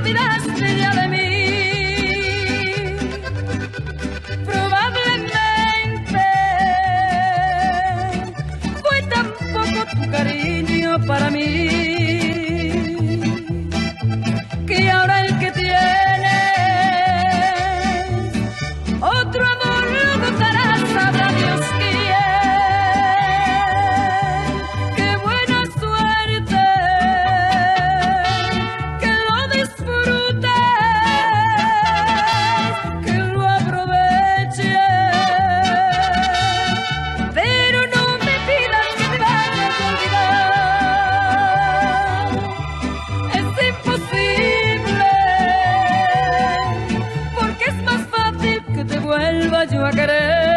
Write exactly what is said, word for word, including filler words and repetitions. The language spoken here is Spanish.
olvidaste ya de mí. Probablemente fue tan poco tu cariño para mí, que ahora el que tienes otro amor lo gozarás, sabrá Dios quién. Qué buena suerte, que lo disfrutes, que lo aproveches, pero no me pidas que te vayas a olvidar. Es imposible, porque es más fácil que te vuelva yo a querer.